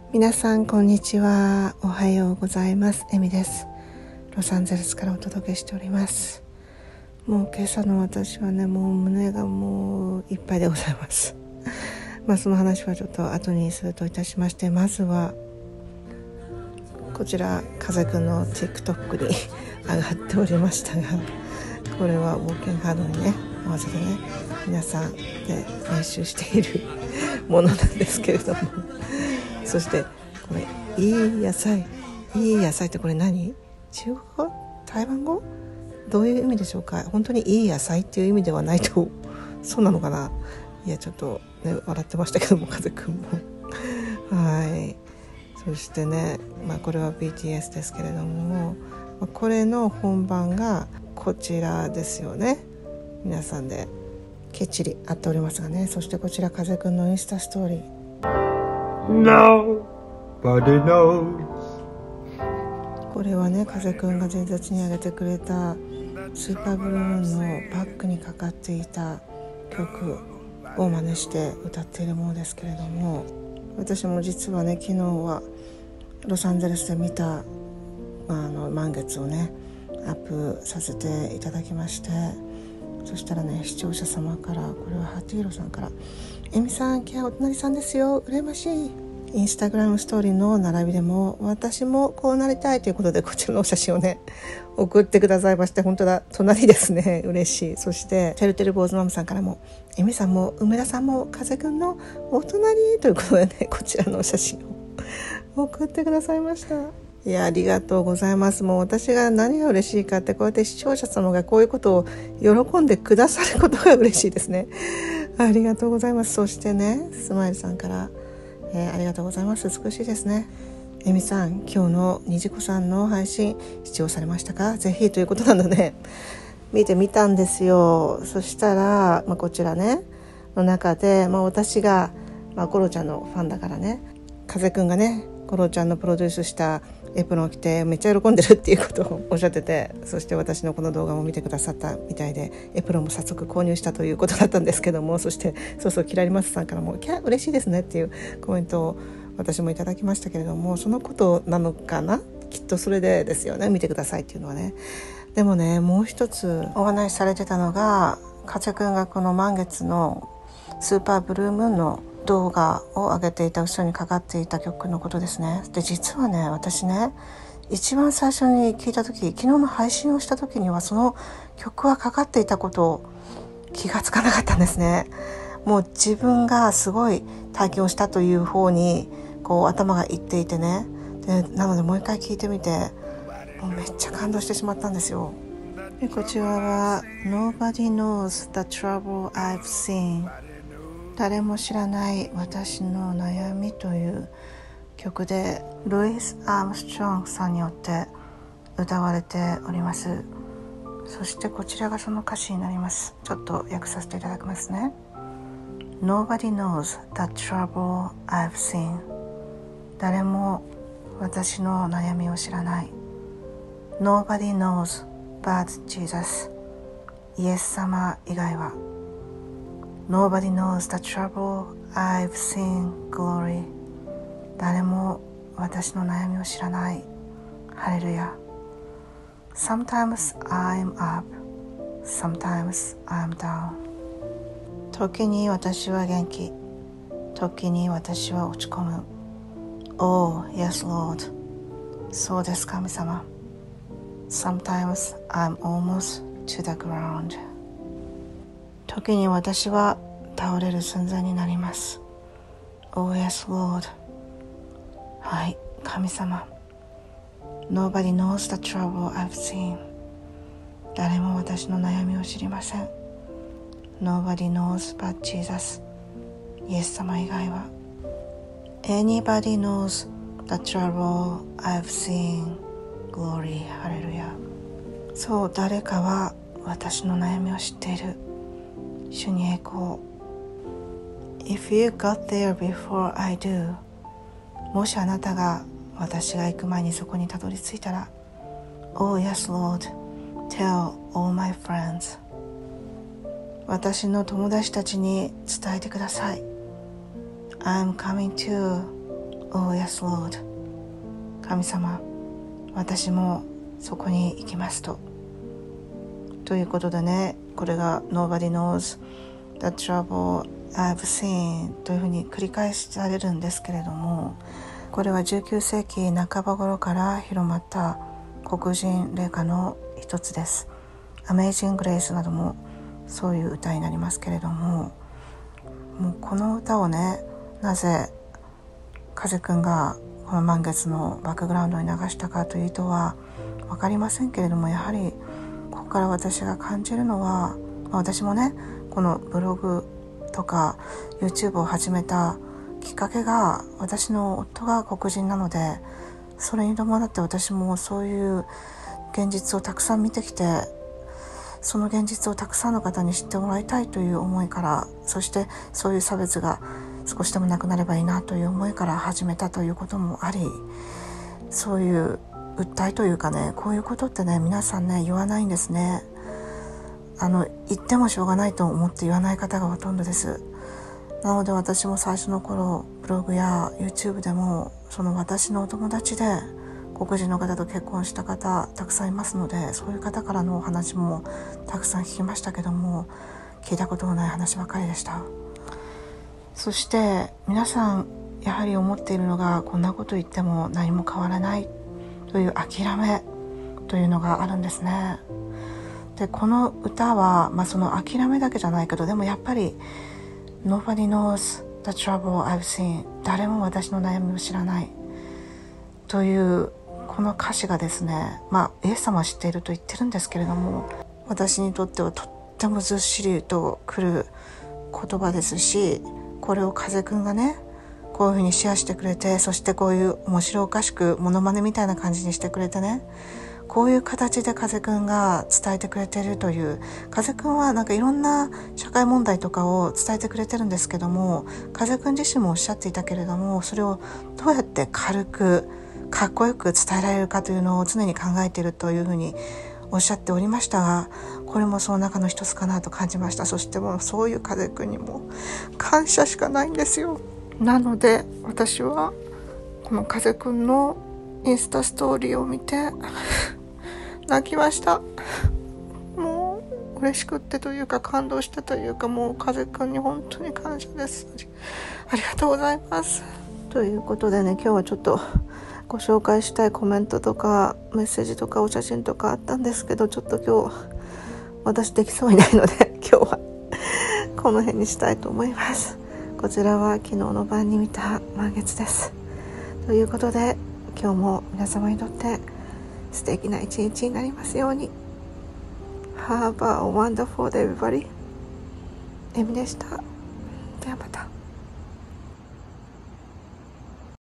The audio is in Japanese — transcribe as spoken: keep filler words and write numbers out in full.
皆さんこんにちは。おはようございます。エミです。ロサンゼルスからお届けしております。もう今朝の私はね、もう胸がもういっぱいでございますまあその話はちょっと後にするといたしまして、まずはこちら風くんの TikTok に上がっておりましたが、これはウォーキングハードにね合わせてね皆さんで練習しているものなんですけれども、そしてこれいい野菜いい野菜ってこれ何？中国語？台湾語？どういう意味でしょうか？本当にいい野菜っていう意味ではないとそうなのかな。いやちょっとね笑ってましたけども、風くんもはい。そしてね、まあ、これは ビーティーエス ですけれども、これの本番がこちらですよね。皆さんできっちり合っておりますがね。そしてこちら風くんのインスタストーリー、Nobody knows。 これはね風くんが前日に上げてくれたスーパーブルームーンのバックにかかっていた曲を真似して歌っているものですけれども、私も実はね昨日はロサンゼルスで見たあの満月をねアップさせていただきまして、そしたらね視聴者様から、これはハティーロさんから、エミさん今日お隣さんですよ、羨ましい、インスタグラムストーリーの並びでも私もこうなりたいということでこちらのお写真をね送ってくださいまして、本当だ隣ですね、嬉しい。そしててるてる坊主ママさんからも、エミさんも梅田さんも風くんのお隣ということでね、こちらのお写真を送ってくださいました。いやありがとうございます。もう私が何が嬉しいかって、こうやって視聴者様がこういうことを喜んでくださることが嬉しいですね。ありがとうございます。そしてねスマイルさんから、えー、ありがとうございます。美しいですね。エミさん今日のにじこさんの配信視聴されましたか？ぜひということなので見てみたんですよ。そしたら、まあ、こちらねの中で、まあ、私が、まあ、コロちゃんのファンだからね、風くんがねコロちゃんのプロデュースしたエプロンを着てめっちゃ喜んでるっていうことをおっしゃってて、そして私のこの動画も見てくださったみたいで、エプロンも早速購入したということだったんですけども、そしてそうそうキラリマスさんからもキャ嬉しいですねっていうコメントを私もいただきましたけれども、そのことなのかな、きっとそれでですよね、見てくださいっていうのはね。でもねもう一つお話しされてたのが、風くんがこの満月のスーパーブルームーンの動画を上げていた後ろにかかっていた曲のことですね。で実はね私ね一番最初に聞いた時、昨日の配信をした時にはその曲はかかっていたことを気がつかなかったんですね。もう自分がすごい体験をしたという方にこう頭がいっていてね、でなのでもう一回聞いてみて、もうめっちゃ感動してしまったんですよ。でこちらは Nobody knows the trouble I've seen、 誰も知らない私の悩みという曲でルイス・アームストロングさんによって歌われております。そしてこちらがその歌詞になります。ちょっと訳させていただきますね。 Nobody knows the trouble I've seen、 誰も私の悩みを知らない。 Nobody knows but Jesus、 イエス様以外は。 Nobody knows the trouble I've seen glory、 誰も私の悩みを知らない。ハレルヤ。 Sometimes I'm up, sometimes I'm down、 時に私は元気、時に私は落ち込む。 Oh yes Lord、 そうです神様。 Sometimes I'm almost to the ground、 時に私は倒れる寸前になります。 Oh yes Lord、 はい神様。 Nobody knows the trouble I've seen、 誰も私の悩みを知りません。 Nobody knows but Jesus、 イエス様以外は。 Anybody knows the trouble I've seen glory、 ハレルヤ。そう誰かは私の悩みを知っている。主に栄光。 If you got there before I do、 もしあなたが私が行く前にそこにたどり着いたら、 Oh yes Lord, tell all my friends、 私の友達たちに伝えてください。 I'm coming too, Oh yes Lord、 神様、私もそこに行きますと。ということでね、これが Nobody knows the trouble I've seen というふうに繰り返されるんですけれども、これはじゅうきゅうせいきなかば頃から広まった黒人霊歌の一つです。Amazing Grace などもそういう歌になりますけれども、もうこの歌をね、なぜ風くんがこの満月のバックグラウンドに流したかというとは分かりませんけれども、やはりここから私が感じるのは、まあ、私もねこのブログとか YouTube を始めたきっかけが、私の夫が黒人なので、それに伴って私もそういう現実をたくさん見てきて、その現実をたくさんの方に知ってもらいたいという思いから、そしてそういう差別が少しでもなくなればいいなという思いから始めたということもあり、そういう訴えというかね、こういうことってね、皆さんね言わないんですね。あの言ってもしょうがないと思って言わない方がほとんどです。なので私も最初の頃ブログや YouTube でも、その私のお友達で黒人の方と結婚した方たくさんいますので、そういう方からのお話もたくさん聞きましたけども、聞いたことのない話ばかりでした。そして皆さんやはり思っているのが、こんなこと言っても何も変わらないという諦めというのがあるんですね。でこの歌は、まあ、その諦めだけじゃないけど、でもやっぱり Nobody knows the trouble I've seen、 誰も私の悩みを知らないというこの歌詞がですね、まあイエス様は知っていると言ってるんですけれども、私にとってはとってもずっしりとくる言葉ですし、これを風くんがねこういうふうにシェアしてくれて、そしてこういう面白おかしくモノマネみたいな感じにしてくれてね、こういう形で風くんが伝えてくれているという、風くんはなんかいろんな社会問題とかを伝えてくれてるんですけども、風くん自身もおっしゃっていたけれども、それをどうやって軽くかっこよく伝えられるかというのを常に考えているというふうにおっしゃっておりましたが、これもその中の一つかなと感じました。そしてもうそういう風くんにも感謝しかないんですよ。なので私はこの風くんのインスタストーリーを見て泣きました。もう嬉しくってというか感動したというか、もう風くんに本当に感謝です。ありがとうございます。ということでね、今日はちょっとご紹介したいコメントとかメッセージとかお写真とかあったんですけど、ちょっと今日私できそうにないので今日はこの辺にしたいと思います。こちらは昨日の晩に見た満月です。ということで今日も皆様にとって素敵な一日になりますように。 Have a wonderful day everybody。 エミでした。ではまた。